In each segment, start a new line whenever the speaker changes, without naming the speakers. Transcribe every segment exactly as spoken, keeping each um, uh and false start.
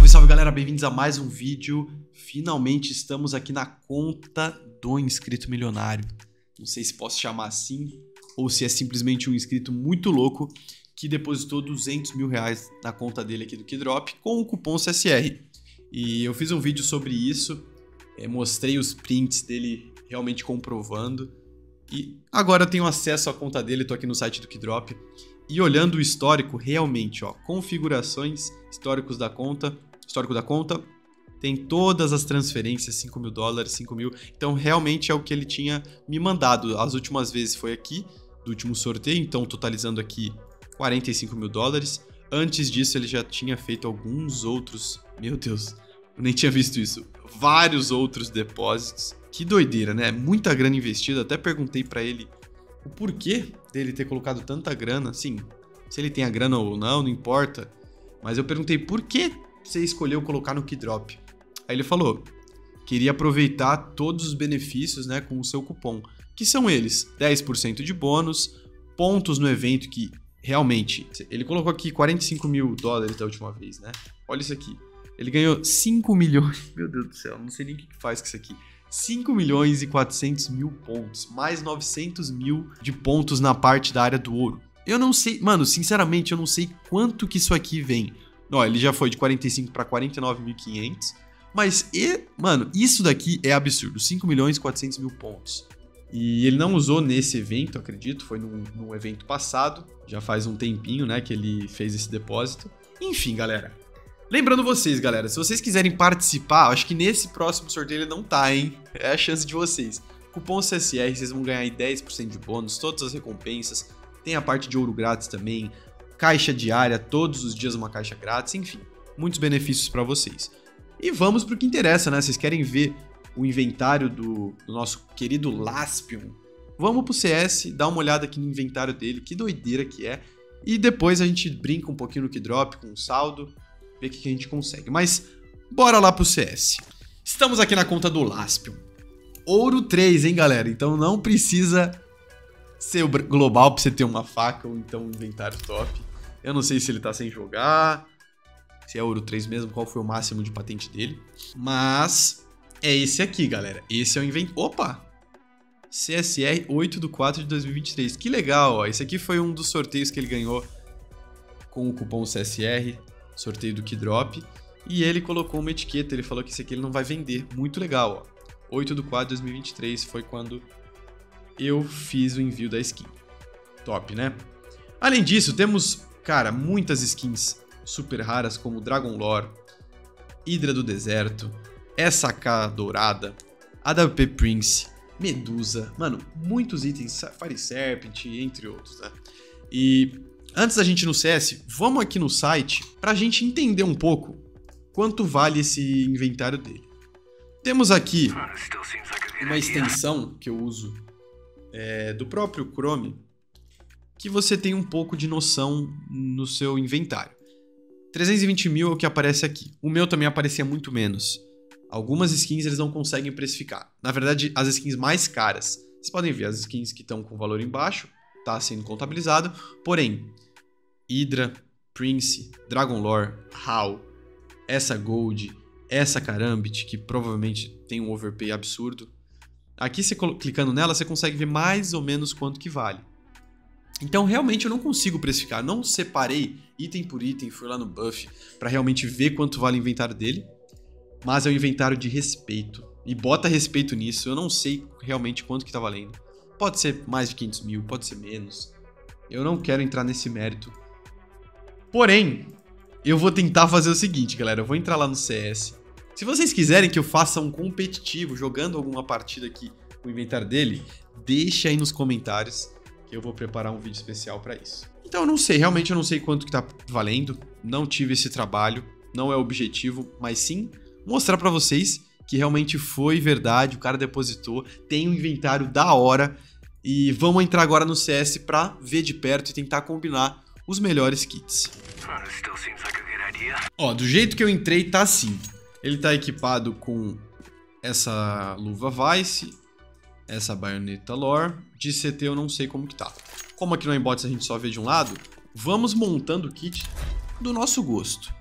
Salve, salve galera, bem-vindos a mais um vídeo. Finalmente estamos aqui na conta do inscrito milionário. Não sei se posso chamar assim ou se é simplesmente um inscrito muito louco que depositou duzentos mil reais na conta dele aqui do Keydrop com o cupom C S R. E eu fiz um vídeo sobre isso, mostrei os prints dele realmente comprovando. E agora eu tenho acesso à conta dele, tô aqui no site do Keydrop. E olhando o histórico, realmente, ó, configurações, históricos da conta, histórico da conta, tem todas as transferências, cinco mil dólares, cinco mil. Então, realmente é o que ele tinha me mandado. As últimas vezes foi aqui, do último sorteio, então totalizando aqui quarenta e cinco mil dólares. Antes disso, ele já tinha feito alguns outros, meu Deus, eu nem tinha visto isso, vários outros depósitos. Que doideira, né? Muita grana investida, até perguntei pra ele o porquê dele ter colocado tanta grana. Sim, se ele tem a grana ou não, não importa. Mas eu perguntei, por que você escolheu colocar no Keydrop? Aí ele falou, queria aproveitar todos os benefícios, né, com o seu cupom. Que são eles, dez por cento de bônus, pontos no evento que realmente... Ele colocou aqui quarenta e cinco mil dólares da última vez, né? Olha isso aqui. Ele ganhou cinco milhões... Meu Deus do céu, não sei nem o que faz com isso aqui. cinco milhões e quatrocentos mil pontos, mais novecentos mil de pontos na parte da área do ouro. Eu não sei, mano, sinceramente, eu não sei quanto que isso aqui vem. Ó, ele já foi de quarenta e cinco para quarenta e nove mil e quinhentos, mas, e, mano, isso daqui é absurdo, cinco milhões e quatrocentos mil pontos. E ele não usou nesse evento, acredito, foi num, num evento passado, já faz um tempinho, né, que ele fez esse depósito. Enfim, galera. Lembrando vocês, galera, se vocês quiserem participar, acho que nesse próximo sorteio ele não tá, hein? É a chance de vocês. Cupom C S R, vocês vão ganhar aí dez por cento de bônus, todas as recompensas. Tem a parte de ouro grátis também, caixa diária, todos os dias uma caixa grátis, enfim. Muitos benefícios pra vocês. E vamos pro que interessa, né? Vocês querem ver o inventário do, do nosso querido Laspion? Vamos pro C S, dar uma olhada aqui no inventário dele, que doideira que é. E depois a gente brinca um pouquinho no Keydrop com o saldo. Ver o que a gente consegue. Mas bora lá pro C S. Estamos aqui na conta do Laspion. Ouro três, hein, galera? Então não precisa ser o global pra você ter uma faca ou então um inventário top. Eu não sei se ele tá sem jogar, se é ouro três mesmo, qual foi o máximo de patente dele. Mas é esse aqui, galera. Esse é o inventário. Opa! C S R oito de quatro de dois mil e vinte e três. Que legal, ó. Esse aqui foi um dos sorteios que ele ganhou com o cupom C S R. Sorteio do Keydrop, e ele colocou uma etiqueta, ele falou que esse aqui ele não vai vender. Muito legal, ó. oito de quatro de dois mil e vinte e três foi quando eu fiz o envio da skin. Top, né? Além disso, temos, cara, muitas skins super raras, como Dragon Lore, Hydra do Deserto, S K Dourada, A W P Prince, Medusa, mano, muitos itens, Fire Serpent, entre outros, né? E... antes da gente ir no C S, vamos aqui no site para a gente entender um pouco quanto vale esse inventário dele. Temos aqui uma extensão que eu uso é, do próprio Chrome, que você tem um pouco de noção no seu inventário. trezentos e vinte mil é o que aparece aqui. O meu também aparecia muito menos. Algumas skins eles não conseguem precificar. Na verdade, as skins mais caras, vocês podem ver as skins que estão com valor embaixo, tá sendo contabilizado, porém, Hydra, Prince, Dragon Lore, Hal, essa Gold, essa Karambit, que provavelmente tem um overpay absurdo. Aqui, você clicando nela, você consegue ver mais ou menos quanto que vale. Então, realmente, eu não consigo precificar. Não separei item por item, fui lá no buff para realmente ver quanto vale o inventário dele. Mas é um inventário de respeito. E bota respeito nisso, eu não sei realmente quanto que tá valendo. Pode ser mais de quinhentos mil, pode ser menos. Eu não quero entrar nesse mérito. Porém, eu vou tentar fazer o seguinte, galera. Eu vou entrar lá no C S. Se vocês quiserem que eu faça um competitivo, jogando alguma partida aqui com o inventário dele, deixa aí nos comentários que eu vou preparar um vídeo especial pra isso. Então eu não sei, realmente eu não sei quanto que tá valendo. Não tive esse trabalho, não é o objetivo, mas sim mostrar pra vocês que realmente foi verdade, o cara depositou, tem um inventário da hora. E vamos entrar agora no C S pra ver de perto e tentar combinar os melhores kits. Ó, do jeito que eu entrei tá assim. Ele tá equipado com essa luva Vice, essa baioneta Lore. De C T eu não sei como que tá. Como aqui no Inbots a gente só vê de um lado, vamos montando o kit do nosso gosto.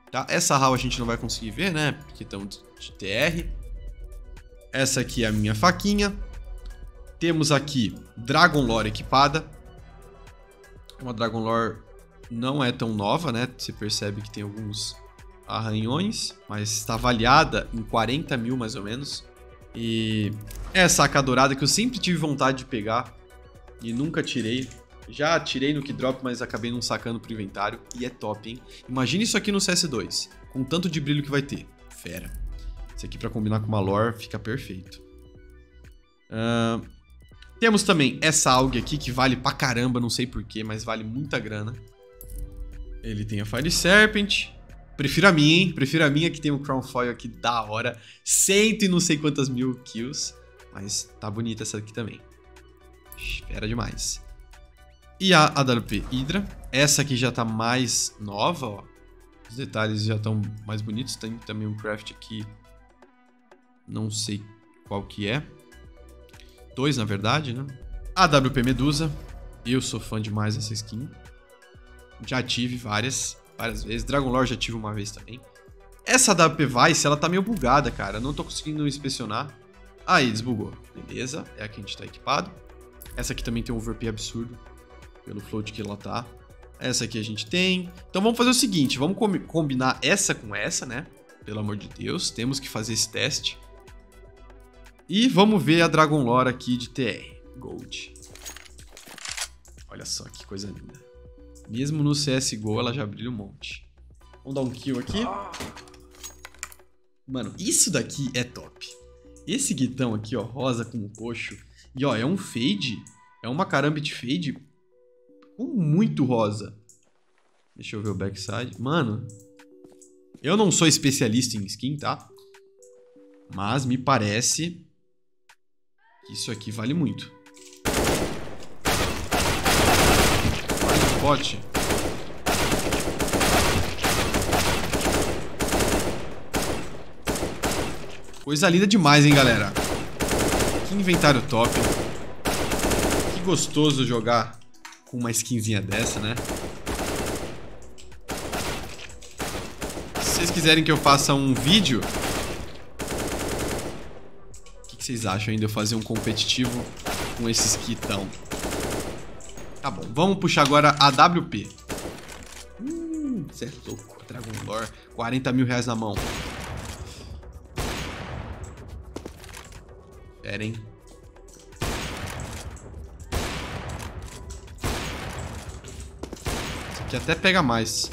Tá? Essa H A L a gente não vai conseguir ver, né? Porque estamos de T R. Essa aqui é a minha faquinha. Temos aqui Dragon Lore equipada. Uma Dragon Lore não é tão nova, né? Você percebe que tem alguns arranhões, mas está avaliada em quarenta mil mais ou menos. E essa A K dourada que eu sempre tive vontade de pegar e nunca tirei. Já tirei no Keydrop, mas acabei não sacando pro inventário. E é top, hein? Imagina isso aqui no C S dois, com o tanto de brilho que vai ter. Fera. Esse aqui pra combinar com uma lore fica perfeito. Uh, temos também essa A U G aqui que vale pra caramba, não sei porquê, mas vale muita grana. Ele tem a Fire Serpent. Prefiro a minha, hein? Prefiro a minha que tem um Crown Foil aqui da hora. Cento e não sei quantas mil kills. Mas tá bonita essa aqui também. Espera demais. E a A W P Hydra. Essa aqui já tá mais nova, ó. Os detalhes já estão mais bonitos. Tem também um craft aqui. Não sei qual que é. Dois, na verdade, né? A W P Medusa. Eu sou fã demais dessa skin. Já tive várias, várias vezes. Dragon Lore já tive uma vez também. Essa A W P Vice, ela tá meio bugada, cara. Eu não tô conseguindo inspecionar. Aí, desbugou. Beleza, é a que a gente tá equipado. Essa aqui também tem um overpay absurdo. Pelo float que ela tá. Essa aqui a gente tem. Então vamos fazer o seguinte. Vamos com combinar essa com essa, né? Pelo amor de Deus. Temos que fazer esse teste. E vamos ver a Dragon Lore aqui de T R. Gold. Olha só que coisa linda. Mesmo no C S G O ela já brilha um monte. Vamos dar um kill aqui. Mano, isso daqui é top. Esse guitão aqui, ó, rosa com roxo. E ó, é um fade. É uma Karambit fade com muito rosa. Deixa eu ver o backside. Mano, eu não sou especialista em skin, tá? Mas me parece que isso aqui vale muito. Bote. Coisa linda demais, hein, galera? Que inventário top. Que gostoso jogar com uma skinzinha dessa, né? Se vocês quiserem que eu faça um vídeo, o que, que vocês acham ainda de eu fazer um competitivo com esse skitão? Tá bom, vamos puxar agora a W P. Hum, você é louco. Dragon Lore, quarenta mil reais na mão. Pera, hein. Esse aqui até pega mais.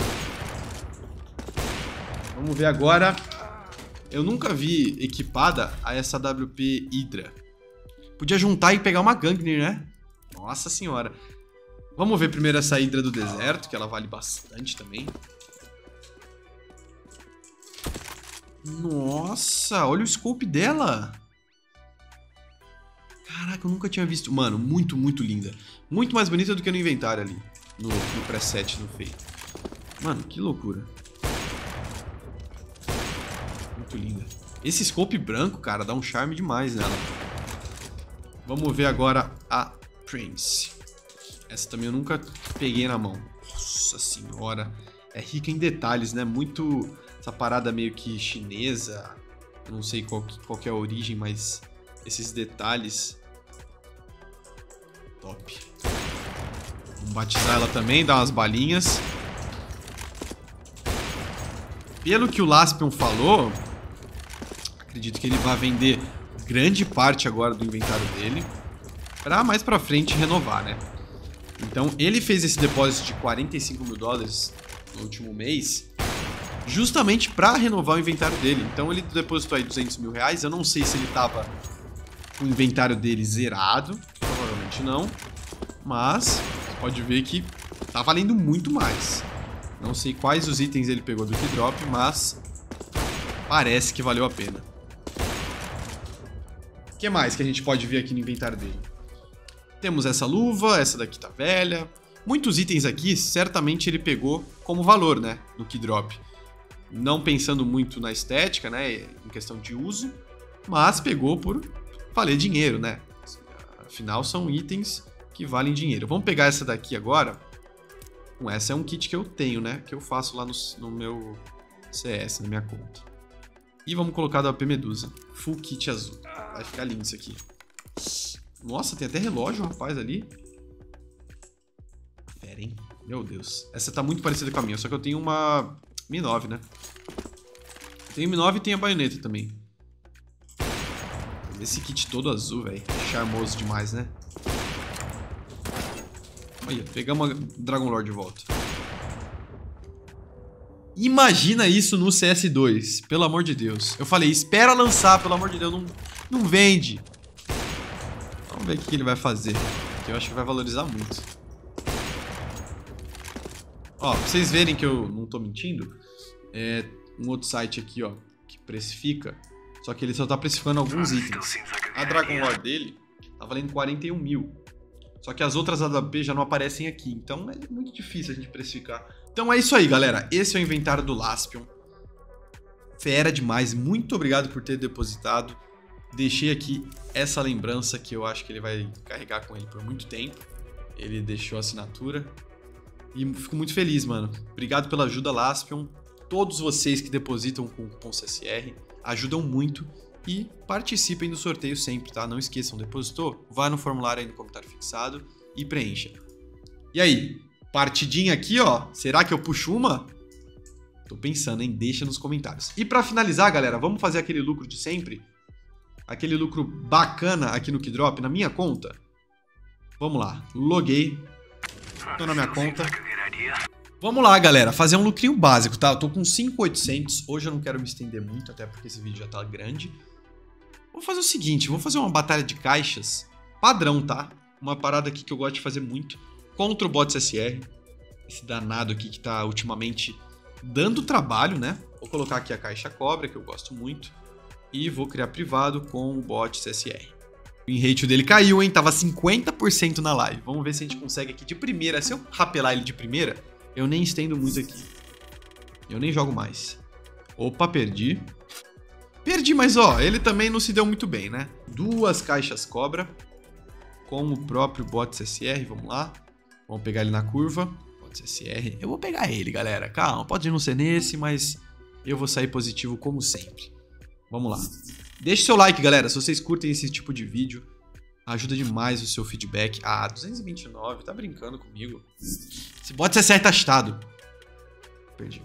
Vamos ver agora. Eu nunca vi equipada a essa W P Hydra. Podia juntar e pegar uma Gangnir, né? Nossa senhora. Vamos ver primeiro essa Hydra do deserto, que ela vale bastante também. Nossa, olha o scope dela. Caraca, eu nunca tinha visto. Mano, muito, muito linda. Muito mais bonita do que no inventário ali. No, no preset, no feito. Mano, que loucura. Muito linda. Esse scope branco, cara, dá um charme demais nela. Vamos ver agora a Prince. Essa também eu nunca peguei na mão. Nossa senhora. É rica em detalhes, né? Muito... Essa parada meio que chinesa. Eu não sei qual, qual que é a origem, mas... Esses detalhes... Top. Vamos batizar ela também, dar umas balinhas. Pelo que o Laspion falou... Acredito que ele vai vender grande parte agora do inventário dele. Pra mais pra frente renovar, né? Então, ele fez esse depósito de quarenta e cinco mil dólares no último mês, justamente para renovar o inventário dele. Então, ele depositou aí duzentos mil reais. Eu não sei se ele tava com o inventário dele zerado, provavelmente não, mas pode ver que tá valendo muito mais. Não sei quais os itens ele pegou do Keydrop, mas parece que valeu a pena. O que mais que a gente pode ver aqui no inventário dele? Temos essa luva, essa daqui tá velha. Muitos itens aqui, certamente ele pegou como valor, né, no Keydrop. Não pensando muito na estética, né, em questão de uso, mas pegou por valer dinheiro, né. Afinal, são itens que valem dinheiro. Vamos pegar essa daqui agora. Essa é um kit que eu tenho, né, que eu faço lá no, no meu C S na minha conta. E vamos colocar da A P Medusa. Full kit azul. Vai ficar lindo isso aqui. Nossa, tem até relógio, rapaz, ali. Pera, hein? Meu Deus. Essa tá muito parecida com a minha, só que eu tenho uma M nove, né? Tem M nove e tem a baioneta também. Esse kit todo azul, velho. Charmoso demais, né? Olha, pegamos a Dragon Lord de volta. Imagina isso no C S dois. Pelo amor de Deus. Eu falei, espera lançar, pelo amor de Deus. Não, não vende. Vamos ver o que ele vai fazer. Que eu acho que vai valorizar muito. Ó, pra vocês verem que eu não tô mentindo. É um outro site aqui, ó. Que precifica. Só que ele só tá precificando alguns itens. A Dragon Lord dele tá valendo quarenta e um mil. Só que as outras A W P já não aparecem aqui. Então é muito difícil a gente precificar. Então é isso aí, galera. Esse é o inventário do Laspion. Fera demais. Muito obrigado por ter depositado. Deixei aqui essa lembrança que eu acho que ele vai carregar com ele por muito tempo. Ele deixou a assinatura. E fico muito feliz, mano. Obrigado pela ajuda, Laspion. Todos vocês que depositam com o cupom C S R ajudam muito. E participem do sorteio sempre, tá? Não esqueçam, depositou? Vá no formulário aí no comentário fixado e preencha. E aí? Partidinha aqui, ó. Será que eu puxo uma? Tô pensando, hein? Deixa nos comentários. E pra finalizar, galera, vamos fazer aquele lucro de sempre? Aquele lucro bacana aqui no Keydrop, na minha conta? Vamos lá. Loguei. Tô na minha conta. Vamos lá, galera. Fazer um lucrinho básico, tá? Eu tô com cinco mil e oitocentos. Hoje eu não quero me estender muito, até porque esse vídeo já tá grande. Vou fazer o seguinte. Vou fazer uma batalha de caixas padrão, tá? Uma parada aqui que eu gosto de fazer muito. Contra o bot C S R. Esse danado aqui que tá ultimamente dando trabalho, né? Vou colocar aqui a caixa cobra, que eu gosto muito. E vou criar privado com o bot C S R. O win rate dele caiu, hein? Tava cinquenta por cento na live. Vamos ver se a gente consegue aqui de primeira. Se eu rapelar ele de primeira, eu nem estendo muito aqui. Eu nem jogo mais. Opa, perdi. Perdi, mas ó, ele também não se deu muito bem, né? Duas caixas cobra. Com o próprio bot C S R, vamos lá. Vamos pegar ele na curva. Bot C S R. Eu vou pegar ele, galera. Calma, pode não ser nesse, mas eu vou sair positivo como sempre. Vamos lá. Deixe seu like, galera, se vocês curtem esse tipo de vídeo. Ajuda demais o seu feedback. Ah, duzentos e vinte e nove, tá brincando comigo. Esse bot C S R tá cheatado. Perdi.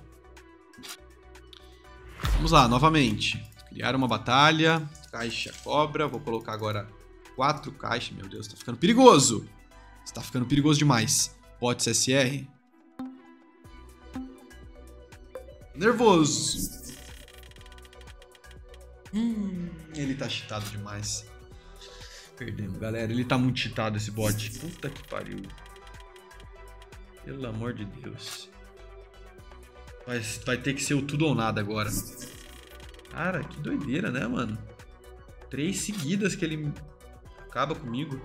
Vamos lá, novamente. Criar uma batalha. Caixa cobra. Vou colocar agora quatro caixas. Meu Deus, tá ficando perigoso. Está ficando perigoso demais. Bot C S R. Nervoso. Hum, ele tá cheatado demais. Perdemos, galera. Ele tá muito cheatado, esse bot. Puta que pariu. Pelo amor de Deus. Vai, vai ter que ser o tudo ou nada agora. Cara, que doideira, né, mano? Três seguidas que ele acaba comigo.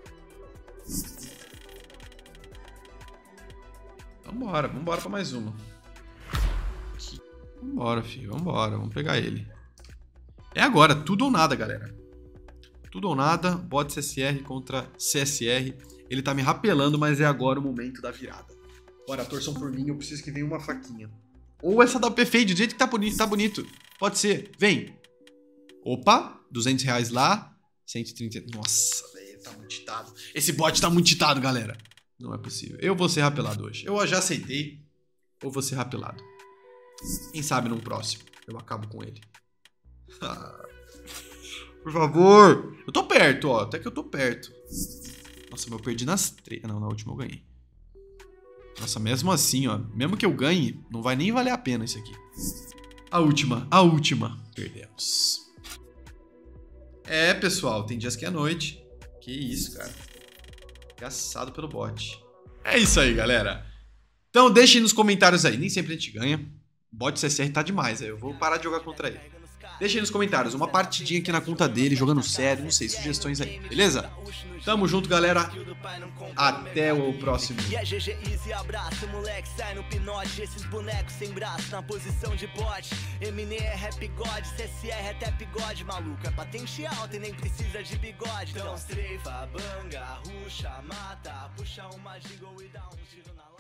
Vambora, vambora pra mais uma. Vambora, filho. Vambora, vamos pegar ele. É agora, tudo ou nada, galera. Tudo ou nada, bot C S R contra C S R. Ele tá me rapelando, mas é agora o momento da virada. Bora, torçam por mim, eu preciso que venha uma faquinha. Ou essa da P Fade, do jeito que tá bonito, tá bonito. Pode ser, vem. Opa, duzentos reais lá. cento e trinta. Nossa, velho, tá muito cheatado. Esse bot tá muito cheatado, galera. Não é possível. Eu vou ser rapelado hoje. Eu já aceitei. Ou vou ser rapelado. Quem sabe num próximo eu acabo com ele. Por favor. Eu tô perto, ó. Até que eu tô perto. Nossa, mas eu perdi nas três. Não, na última eu ganhei. Nossa, mesmo assim, ó. Mesmo que eu ganhe, não vai nem valer a pena isso aqui. A última, a última. Perdemos. É, pessoal. Tem dias que é noite. Que isso, cara. Caçado pelo bot. É isso aí, galera. Então deixem nos comentários aí. Nem sempre a gente ganha. O bot C S R tá demais. Aí eu vou parar de jogar contra ele. Deixem aí nos comentários uma partidinha aqui na conta dele, jogando sério, não sei, sugestões aí, beleza? Tamo junto, galera. Até o próximo.
E a G G Easy abraço, moleque, sai no pinote. Esses bonecos sem braço na posição de bote. Eminem é rap god, C S R é tap god. Maluco, é patente alta e nem precisa de bigode. Então estreifa, banga, ruxa, mata. Puxa uma jingle e dá um tiro na